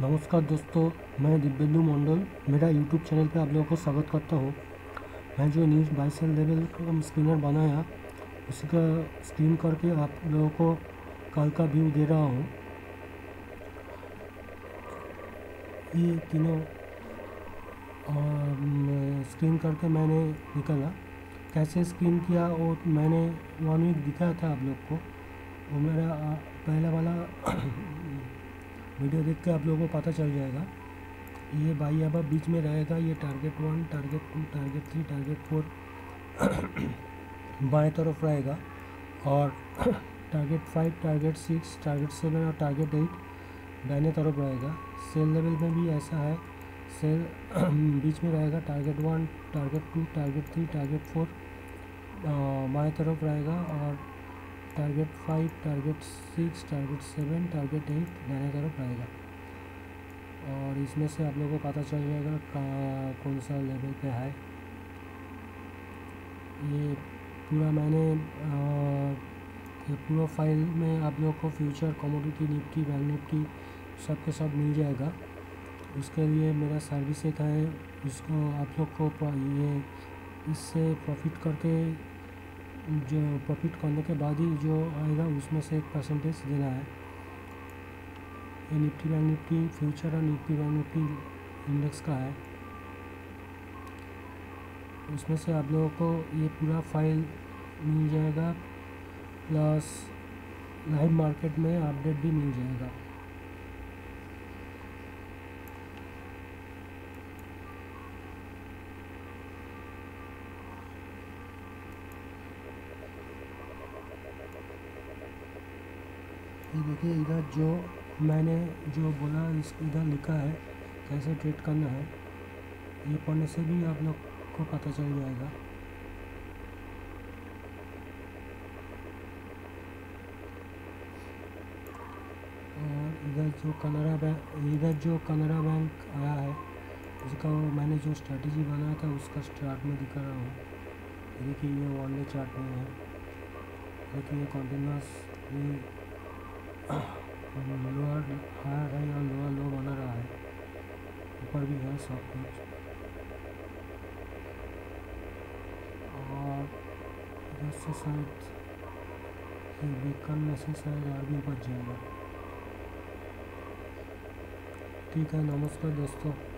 नमस्कार दोस्तों, मैं दिव्येंदु मंडल मेरा यूट्यूब चैनल पे आप लोगों को स्वागत करता हूँ। मैं जो news buy sell level screener बनाया उसी का स्क्रीन करके आप लोगों को कल का व्यू दे रहा हूँ। ये तीनों स्क्रीन करके मैंने निकाला। कैसे स्क्रीन किया वो मैंने 1 वीक दिखाया था आप लोग को। वो मेरा पहला वाला वीडियो देख के आप लोगों को पता चल जाएगा। ये बाई अब बीच में रहेगा। ये टारगेट 1, टारगेट 2, टारगेट 3, टारगेट 4 बाएं तरफ रहेगा और टारगेट 5, टारगेट 6, टारगेट 7 और टारगेट 8 दाहिने तरफ रहेगा। सेल लेवल में भी ऐसा है। सेल बीच में रहेगा। टारगेट 1, टारगेट 2, टारगेट 3, टारगेट 4 बाएं तरफ रहेगा और टारगेट 5, टारगेट 6, टारगेट 7, टारगेट 8 दाहिने तरफ रहेगा। और इसमें से आप लोगों को पता चल जाएगा कौन सा लेवल पे है। ये पूरा मैंने ये पूरा फाइल में आप लोगों को future, commodity, Nifty, Bank Nifty सब के सब मिल जाएगा। उसके लिए मेरा सर्विस एक है, इसको आप लोग को ये इससे प्रॉफिट करके जो प्रॉफिट करने के बाद ही जो आएगा उसमें से 1% देना है। ये निफ्टी बैंक निफ्टी फ्यूचर और निफ्टी बैंक निफ्टी इंडेक्स का है। उसमें से आप लोगों को ये पूरा फाइल मिल जाएगा, प्लस लाइव मार्केट में अपडेट भी मिल जाएगा। ये देखिए, इधर जो मैंने जो बोला इस इधर लिखा है कैसे ट्रेड करना है। ये पढ़ने से भी आप लोग को पता चल जाएगा। और इधर जो कनाडा बैंक आया है उसका मैंने जो स्ट्रैटेजी बनाया था उसका चार्ट में दिखा रहा हूँ। देखिए, ये 1 डे चार्ट में है। देखिए, ये कंटिन्यूस लोअर हायर है और लोअर लो बना रहा है। ऊपर भी है सब कुछ। और इधर से शायद ये ब्रेक करने से शायद और भी बच जाएगा। ठीक है, नमस्कार दोस्तों।